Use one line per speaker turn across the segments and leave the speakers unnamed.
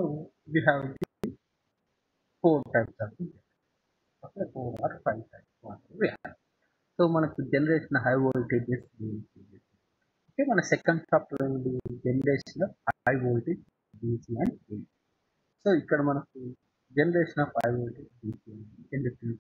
So we have four types of injectors. Okay, four or five types whatever we have. So మనకు generation high voltages okay మన second chapter generation high voltage DC and AC. So ఇక్కడ మనకు generation of high voltage DC generation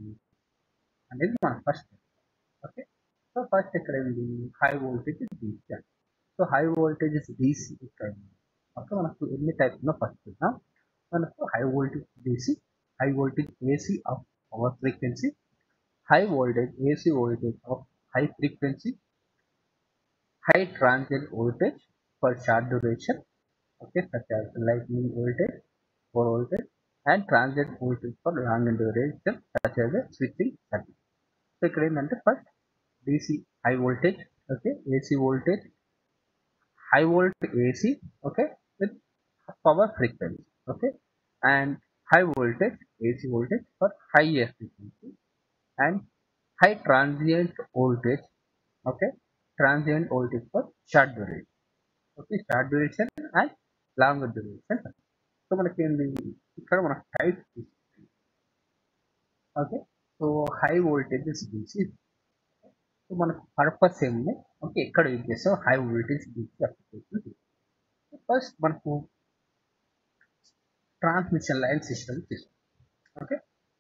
అనేది మన first. Okay so first ఇక్కడ ఏంటి high voltage DC. So high voltage DC ఇక్కడ okay మనకు ఎన్ని టైప్స్ ఉన్నా ఫస్ట్ చూద్దాం. మనకు high voltage DC, high voltage AC of power frequency, high voltage AC voltage of high frequency, high transient voltage for short duration, okay, such as lightning voltage, for voltage, and transient voltage for long duration, such as a switching circuit. So, ఇక్కడ ఏంటంటే first DC high voltage, okay, AC voltage, high voltage AC, okay, with power frequency, okay, and high voltage AC voltage for higher frequency, and high transient voltage, okay, transient voltage for short duration, okay, short duration and longer duration. So మనకి ఏంటి ఇక్కడ మన types తీసుకుంటాం. Okay so high voltage DC. So మనకు purpose ఏముంది okay ఎక్కడ use చేస్తాం high voltage DC application. First మనకు ట్రాన్స్మిషన్ లైన్ సిస్టమ్ తీసుకుంటాం. Okay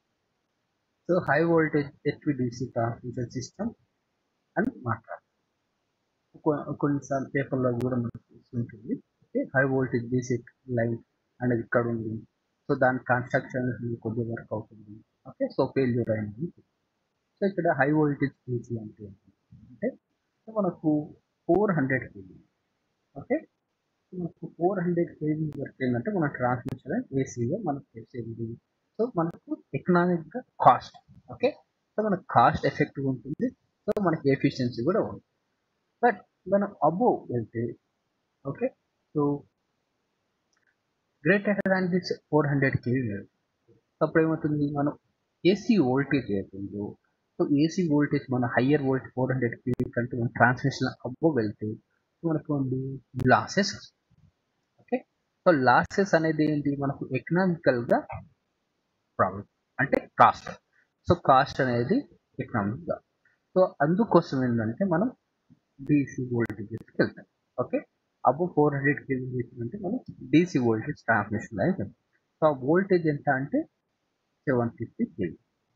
so high voltage HVDC transmission system అని మాట్లాడతాం. కొన్నిసార్లు పేపర్లో కూడా మనకు ఉంటుంది. Okay high voltage DC line అనేది ఇక్కడ ఉంది. సో దాని కన్స్ట్రక్షన్ కొద్దిగా వర్క్ అవుతుంది. ఓకే సో ఫెయిల్యూర్ అయింది. సో ఇక్కడ హై వోల్టేజ్ DC అంటే అంటే మనకు 400 kV. ఓకే మనకు 400 kV వర్క్ ఏంటంటే మన ట్రాన్స్మిషన్ ఏసీగా మనకు చేసేది. సో మనకు ఎకనామిక్గా కాస్ట్ ఓకే సో మనకు కాస్ట్ ఎఫెక్టివ్ ఉంటుంది. సో మనకి ఎఫిషియన్సీ కూడా ఉంది. బట్ మనం అబోవ్ వెళ్తే okay so greater than this 400 kV అప్పుడు ఏమవుతుంది మనం ఏసీ వోల్టేజ్ అవుతుందో సో ఏసీ వోల్టేజ్ మన హయ్యర్ వోల్టేజ్ 400 kV కంటే మన ట్రాన్స్మిషన్ అబోవ్ వెళ్తే మనకు లాసెస్. ఓకే సో లాసెస్ అనేది ఏంటి మనకు ఎకనామికల్గా ప్రాబ్లం అంటే కాస్ట్. సో కాస్ట్ అనేది ఎకనామిక్గా. సో అందుకోసం ఏంటంటే మనం DC వోల్టేజెస్కి వెళ్తాం. ఓకే అబౌవ్ 400 kV అంటే మనం DC వోల్టేజ్ ట్రాన్స్మిషన్ లైన్ వెళ్తాం. సో ఆ వోల్టేజ్ ఎంత అంటే 750 kV.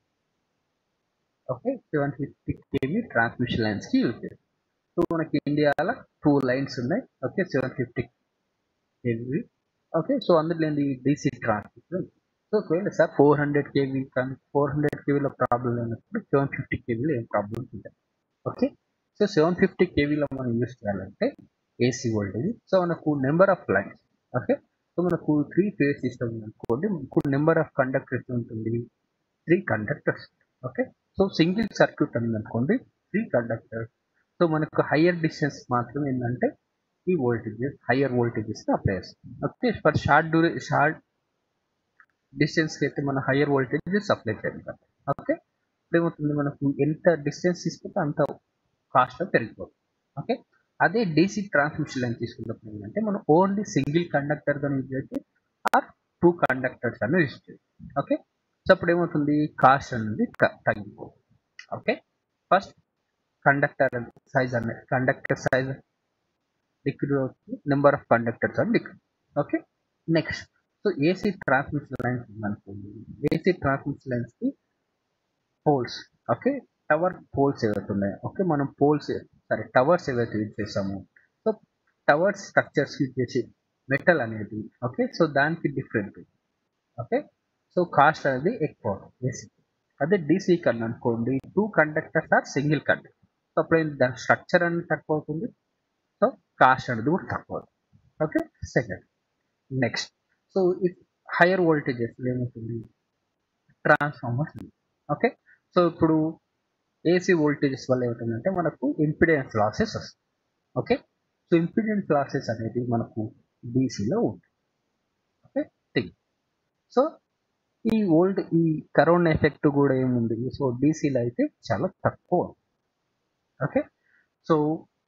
ఓకే 750 kV ట్రాన్స్మిషన్ లైన్స్కి యూజ్ చేస్తాం. సో మనకి ఇండియాలో 2 లైన్స్ ఉన్నాయి. Okay 750 kV. ఓకే సో అందులో ఏంటి DC ట్రాన్స్మిషన్. సో ఒకవేళ సార్ 400 kV కానీ 400 kVలో ప్రాబ్లం లేనప్పుడు 750 kVలో ఏం ప్రాబ్లమ్స్ ఉంటాయి. ఓకే సో 750 kVలో మనం యూజ్ చేయాలంటే ఏసీ వోల్టేజ్. సో మనకు number of lines. Okay so మనకు 3 ఫేజ్ సిస్టమ్ అనుకోండి. మనకు నెంబర్ ఆఫ్ కండక్టర్స్ ఉంటుంది 3 conductors. Okay so single circuit అనేది అనుకోండి 3 కండక్టర్స్. సో మనకు హయ్యర్ డిస్టెన్స్ మాత్రం ఏంటంటే ఈ వోల్టేజెస్ హయ్యర్ వోల్టేజెస్ అప్లై చేస్తాం. ఓకే ఫర్ షార్ట్ డిస్టెన్స్కి అయితే మనం హయ్యర్ వోల్టేజెస్ అప్లై చేయాలి. ఓకే ఏమవుతుంది మనకు ఎంత డిస్టెన్స్ తీసుకుంటే అంత కాస్ట్ పెరిగిపోతుంది. ఓకే అదే DC ట్రాన్స్మిషన్ లైన్ తీసుకున్నప్పుడు ఏంటంటే మనం ఓన్లీ సింగిల్ కండక్టర్గా యూజ్ చేస్తే ఆర్ 2 కండక్టర్స్ అని యూజ్ చేయాలి. ఓకే సో అప్పుడు ఏమవుతుంది కాస్ట్ అనేది తగ్గిపోతుంది. ఓకే ఫస్ట్ కండక్టర్ సైజ్ అనేది కండక్టర్ సైజ్ డిక్రీజ్ అవుతుంది. నెంబర్ ఆఫ్ కండక్టర్స్ అని decrease. Okay next so AC transmission lines అనుకోండి. ఏసీ ట్రాన్స్మిషన్ లైన్స్కి పోల్స్ ఓకే టవర్ పోల్స్ ఏవైతే ఉన్నాయో ఓకే మనం టవర్స్ ఏవైతే యూజ్ చేసామో సో టవర్స్ స్ట్రక్చర్స్ యూజ్ చేసి మెటల్ అనేది ఓకే సో దానికి డిఫరెంట్. ఓకే సో కాస్ట్ అనేది ఎక్కువ ఏసీ. అదే DC కన్నా అనుకోండి 2 conductors or single conductor. So అప్పుడు దాని స్ట్రక్చర్ అనేది తక్కువ అవుతుంది. సో కాస్ట్ అనేది కూడా తక్కువ అవుతుంది. Okay second next so if higher voltages ఏమవుతుంది ట్రాన్స్ఫార్మర్స్. ఓకే సో ఇప్పుడు ఏసీ వోల్టేజెస్ వల్ల ఏమవుతుందంటే మనకు ఇంపిడెన్స్ లాసెస్ వస్తాయి. ఓకే సో ఇంపిడెన్స్ లాసెస్ అనేది మనకు DCలో ఉంటుంది. ఓకే థింగ్ సో ఈ కరోనా ఎఫెక్ట్ కూడా ఏముంది సో DCలో అయితే చాలా తక్కువ. ఓకే సో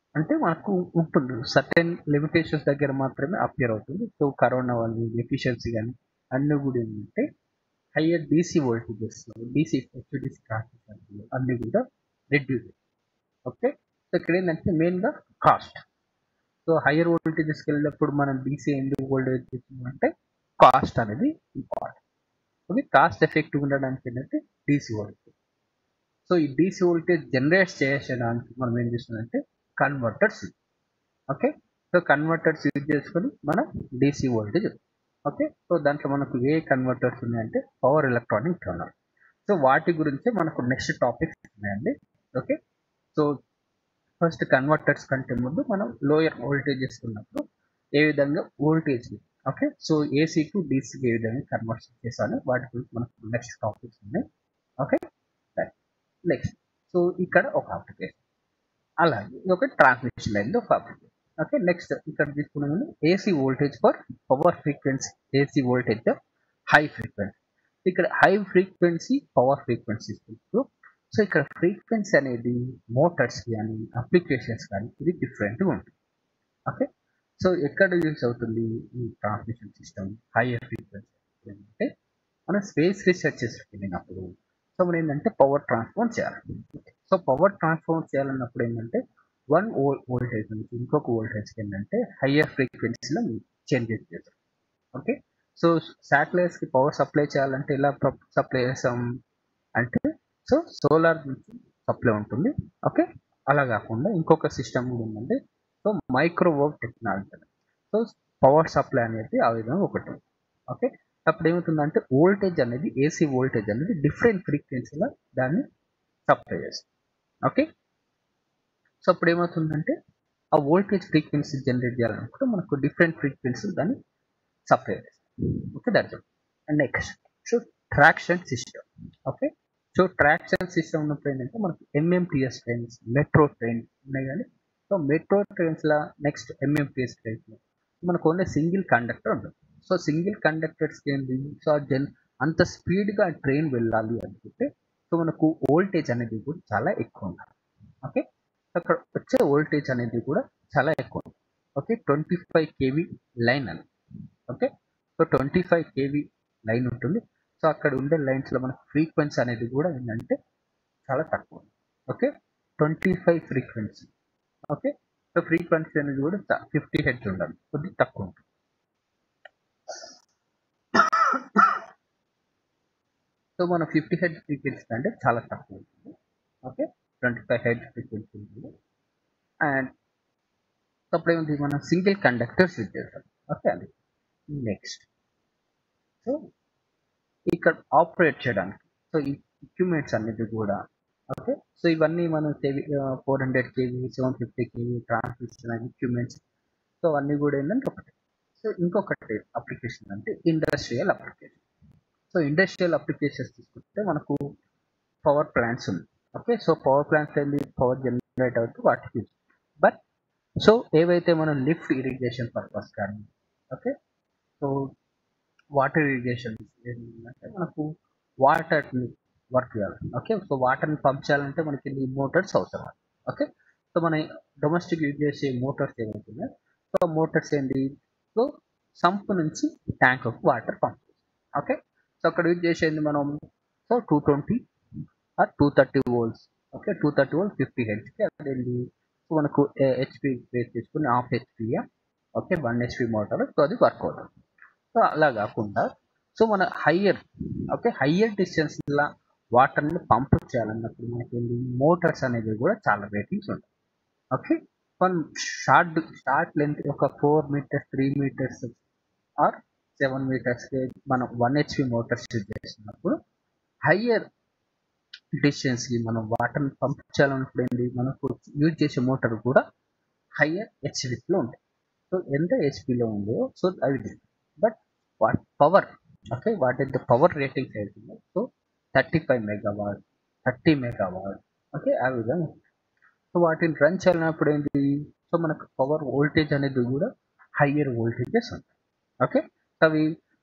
అంటే మనకు ఉంటుంది సర్టెన్ లిమిటేషన్స్ దగ్గర మాత్రమే అపియర్ అవుతుంది. సో కరోనా వాళ్ళు ఎఫిషియన్సీ కానీ అన్నీ కూడా ఏంటంటే higher DC voltages DC HDC ట్రాన్సిస్టర్లు అన్నీ కూడా రెడ్యూస్. ఓకే, సో ఇక్కడ ఏంటంటే మెయిన్గా కాస్ట్. సో హయ్యర్ వోల్టేజెస్కి వెళ్ళినప్పుడు మనం డీసీ ఎందుకు వోల్టేజ్ తెచ్చుకుంటే కాస్ట్ అనేది ఇంపార్టెంట్. ఓకే, కాస్ట్ ఎఫెక్టివ్ ఉండడానికి ఏంటంటే డీసీ వోల్టేజ్. సో ఈ డీసీ వోల్టేజ్ జనరేట్ చేయడానికి మనం ఏం చేస్తుందంటే converters. Okay, so converters use చేసుకొని మనం డీసీ వోల్టేజ్. ఓకే, సో దాంట్లో మనకు ఏ కన్వర్టర్స్ ఉన్నాయంటే పవర్ ఎలక్ట్రానిక్ టర్నర్. సో వాటి గురించి మనకు నెక్స్ట్ టాపిక్స్ ఉన్నాయండి. ఓకే, సో ఫస్ట్ కన్వర్టర్స్ కంటే ముందు మనం లోయర్ వోల్టేజెస్ ఉన్నప్పుడు ఏ విధంగా voltage, okay, so AC to డీసీకి ఏ విధంగా కన్వర్ట్ చేసాను వాటి గురించి మనకు నెక్స్ట్ టాపిక్స్ ఉన్నాయి. ఓకే, నెక్స్ట్ సో ఇక్కడ ఒక అప్లికేషన్, అలాగే ఇది ఒక ట్రాన్స్మిషన్ లైన్ ఒక అప్లికేషన్. ఓకే, నెక్స్ట్ ఇక్కడ తీసుకున్నాము AC voltage for power frequency, AC voltage high frequency. ఇక్కడ high frequency power frequency. So ఇక్కడ ఫ్రీక్వెన్సీ అనేది మోటార్స్ కానీ అప్లికేషన్స్ కానీ ఇది డిఫరెంట్గా ఉంటుంది. ఓకే, సో ఎక్కడ యూజ్ అవుతుంది ఈ ట్రాన్స్మిషన్ సిస్టమ్ హైయర్ ఫ్రీక్వెన్సీ అంటే మనం స్పేస్ రీసెర్చెస్ వెళ్ళినప్పుడు సో మనం ఏంటంటే పవర్ ట్రాన్స్ఫార్మ్ చేయాలి. సో పవర్ ట్రాన్స్ఫార్మ్ చేయాలన్నప్పుడు ఏంటంటే వన్ వోల్టేజ్ నుంచి ఇంకొక వోల్టేజ్కి ఏంటంటే హయ్యర్ ఫ్రీక్వెన్సీలో చేంజెస్ చేస్తాం. ఓకే, సో శాటిలైట్స్కి పవర్ సప్లై చేయాలంటే ఎలా సప్లై చేస్తాం అంటే సో సోలార్ నుంచి సప్లై ఉంటుంది. ఓకే, అలా కాకుండా ఇంకొక సిస్టమ్ కూడా ఉందంటే so microwave technology. So power supply అనేది ఆ విధంగా ఒకటి. ఓకే, అప్పుడు ఏమవుతుందంటే వోల్టేజ్ అనేది ఏసీ వోల్టేజ్ అనేది డిఫరెంట్ ఫ్రీక్వెన్సీలో దాన్ని సప్లై చేస్తుంది. ఓకే, సో అప్పుడు ఏమవుతుందంటే ఆ వోల్టేజ్ ఫ్రీక్వెన్సీ జనరేట్ చేయాలనుకుంటే మనకు డిఫరెంట్ ఫ్రీక్వెన్సీ దాన్ని సప్లై చేస్తుంది. Okay, that's it. And next so traction system. Okay, so traction system ఉన్నప్పుడు ఏంటంటే మనకు ఎంఎంటిఎస్ ట్రైన్స్, మెట్రో ట్రైన్స్ ఉన్నాయి కానీ సో మెట్రో ట్రైన్స్లో నెక్స్ట్ ఎంఎంటిఎస్ ట్రైన్స్లో మనకు ఓన్లీ సింగిల్ కండక్టర్ ఉంటుంది. సో సింగిల్ కండక్టర్స్కి ఏంటి సో అంత స్పీడ్గా ట్రైన్ వెళ్ళాలి అనుకుంటే సో మనకు వోల్టేజ్ అనేది కూడా చాలా ఎక్కువ ఉండాలి. ఓకే, అక్కడ వచ్చే వోల్టేజ్ అనేది కూడా చాలా ఎక్కువ ఉంది. ఓకే, 25 kV లైన్ అని. ఓకే, సో 25 kV లైన్ ఉంటుంది. సో అక్కడ ఉండే లైన్స్లో మనకు ఫ్రీక్వెన్సీ అనేది కూడా ఏంటంటే చాలా తక్కువ. Okay, 25 frequency. Okay, so frequency అనేది కూడా 50 హెర్ట్జ్ ఉండాలి, కొద్దిగా తక్కువ ఉంటుంది. సో మన 50 హెర్ట్జ్ ఫ్రీక్వెన్సీ అంటే చాలా తక్కువ ఉంటుంది. ఓకే, 25 హెర్ట్జ్ ఫ్రీక్వెన్సీ ఉంటుంది. అండ్ అప్పుడు ఏముంది మనం సింగిల్ కండక్టర్స్ యూజ్ చేస్తాం. ఓకే, అది నెక్స్ట్. సో ఇక్కడ ఆపరేట్ చేయడానికి సో ఈ ఎక్విప్మెంట్స్ అనేది కూడా ఓకే, సో ఇవన్నీ మనం 400 kV 750 kV transmission equipments. So అవన్నీ కూడా ఏంటంటే ఒకటి. సో ఇంకొకటి అప్లికేషన్ అంటే industrial application. So industrial applications తీసుకుంటే మనకు పవర్ ప్లాంట్స్ ఉంది. ఓకే, సో పవర్ ప్లాంట్స్ ఏంటి పవర్ జనరేట్ అవుతూ వాటికి. బట్ సో ఏవైతే మనం లిఫ్ట్ ఇరిగేషన్ పర్పస్ కానీ ఓకే, సో వాటర్ ఇరిగేషన్ ఏంటంటే మనకు వాటర్ని వర్క్ చేయాలి. ఓకే, సో వాటర్ని పంప్ చేయాలంటే మనకి మోటార్స్ అవసరం. ఓకే, సో మన డొమెస్టిక్ యూజ్ చేసే మోటార్స్ ఏమవుతున్నాయి సో మోటార్స్ ఏంటి సో సంప్ నుంచి ట్యాంక్ వాటర్ పంప్ చేస్తాం. ఓకే, సో అక్కడ యూజ్ చేసేది మనం so 220 or 230 volts. Okay, 230 volts 50 హెడ్స్కి అదేంటి సో మనకు హెచ్పి బేస్ చేసుకుని half HP okay 1 HP motor so అది వర్క్ అవుతుంది. సో అలా కాకుండా సో మన హయ్యర్ డిస్టెన్స్లో వాటర్ని పంప్ చేయాలన్నప్పుడు మనకి మోటార్స్ అనేది కూడా చాలా రేటింగ్స్ ఉంటాయి. ఓకే, మనం షార్ట్ లెంత్ ఒక 4 meters 3 meters ఆర్ 7 metersకి మనం 1 హెచ్పి మోటార్స్ యూజ్ చేస్తున్నప్పుడు హయ్యర్ డిస్టెన్స్కి మనం వాటర్ని పంప్ చేయాలన్నప్పుడు ఏంటి మనకు యూజ్ చేసే మోటార్ కూడా హయ్యర్ హెచ్డిలో ఉంటాయి. సో ఎంత హెచ్పిలో ఉందో సో అవి but what power okay what is the power ratings అవుతుంది సో 35 మెగావాట్ 30 మెగావాట్ ఓకే ఆ విధంగా. సో వాటిని రన్ చేయాలన్నప్పుడు ఏంటి సో మనకు పవర్ వోల్టేజ్ అనేది కూడా హయ్యర్ వోల్టేజెస్ ఉంటాయి. ఓకే, అవి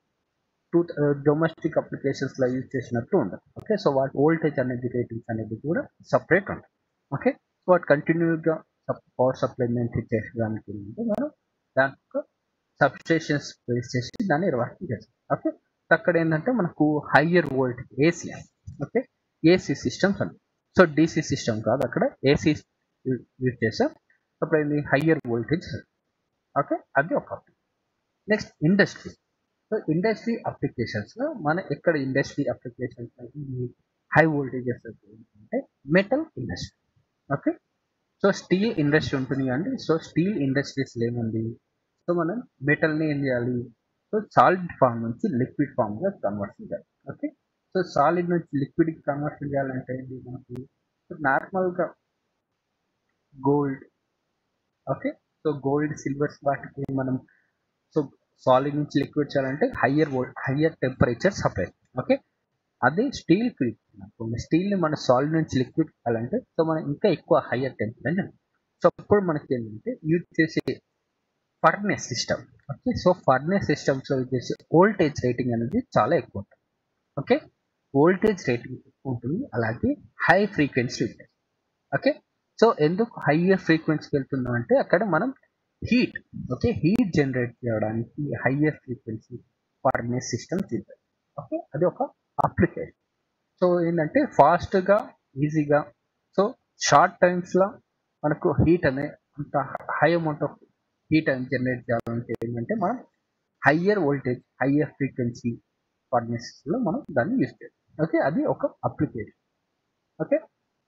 డొమెస్టిక్ అప్లికేషన్స్లో యూజ్ చేసినట్టు ఉండదు. ఓకే, సో వాటి వోల్టేజ్ అనేది రేటింగ్స్ అనేది కూడా సపరేట్ ఉంటుంది. ఓకే, సో వాటి కంటిన్యూగా పవర్ సప్లై మెయింటైన్ చేసేదానికి ఏంటంటే మనం దాంట్లో సబ్స్టేషన్స్ బేస్ చేసి దాన్ని వర్క్ చేస్తాం. ఓకే, అక్కడ ఏంటంటే మనకు higher voltage AC, okay, AC systems అండి. సో డీసీ సిస్టమ్ కాదు, అక్కడ ఏసీ యూజ్ చేస్తాం. అప్పుడు ఏంది హయ్యర్ వోల్టేజ్. ఓకే, అది ఒక. Next industry. సో ఇండస్ట్రీ అప్లికేషన్స్లో మన ఎక్కడ ఇండస్ట్రీ అప్లికేషన్స్ ఈ హై వోల్టేజెస్ అంటే metal industry. Okay, so steel industry ఉంటుంది అండి. సో స్టీల్ ఇండస్ట్రీస్లో ఏముంది, సో మనం మెటల్ని ఏం చేయాలి, సో సాలిడ్ ఫామ్ నుంచి లిక్విడ్ ఫామ్గా కన్వర్షన్ చేయాలి. ఓకే, సో సాలిడ్ నుంచి లిక్విడ్కి కన్వర్షన్ చేయాలంటే ఏంటి మనకి, నార్మల్గా gold, okay, so gold silvers వాటికి మనం సో సాలిడ్ నుంచి లిక్విడ్ చేయాలంటే హయ్యర్ టెంపరేచర్ సపరేట్. ఓకే, అదే స్టీల్కి స్టీల్ని మన సాలిడ్ నుంచి లిక్విడ్ చేయాలంటే సో మనం ఇంకా ఎక్కువ హయ్యర్ టెంపరేచర్. సో అప్పుడు మనకి ఏంటంటే యూజ్ చేసే furnace system. Okay, so furnace సిస్టమ్స్లో యూజ్ చేసే వోల్టేజ్ రేటింగ్ అనేది చాలా ఎక్కువ ఉంటుంది. ఓకే, వోల్టేజ్ రేటింగ్ ఎక్కువ ఉంటుంది, అలాగే హై ఫ్రీక్వెన్సీ ఉంటుంది. ఓకే, సో ఎందుకు హయ్యర్ ఫ్రీక్వెన్సీకి వెళ్తుందో అంటే అక్కడ మనం హీట్, ఓకే, హీట్ జనరేట్ చేయడానికి హయ్యర్ ఫ్రీక్వెన్సీ ఫర్నెస్ సిస్టమ్స్ ఉంటాయి. ఓకే, అది ఒక అప్లికేషన్. సో ఏంటంటే ఫాస్ట్గా ఈజీగా సో షార్ట్ టైమ్స్లో మనకు హీట్ అనే అంత హై అమౌంట్ ఆఫ్ హీట్ అని జనరేట్ చేయాలంటే ఏంటంటే మనం హయ్యర్ వోల్టేజ్ హయ్యర్ ఫ్రీక్వెన్సీ ఫర్నెసెస్లో మనం దాన్ని యూజ్ చేయాలి. ఓకే, అది ఒక అప్లికేషన్. ఓకే,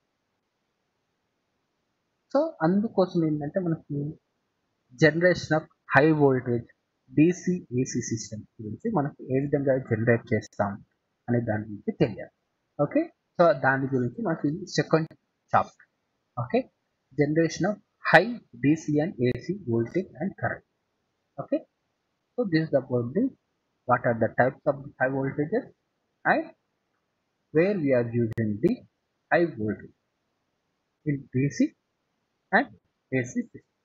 సో అందుకోసం ఏంటంటే మనకి generation of high voltage DC AC system గురించి మనకి ఏ విధంగా జనరేట్ చేస్తాం అనే దాని గురించి తెలియాలి. ఓకే, సో దాని గురించి మనకి second chapter. Okay, generation of high DC and AC voltage and current. Okay, so this is about the what are the types of the high voltages and where we are using the high voltage in DC and AC system.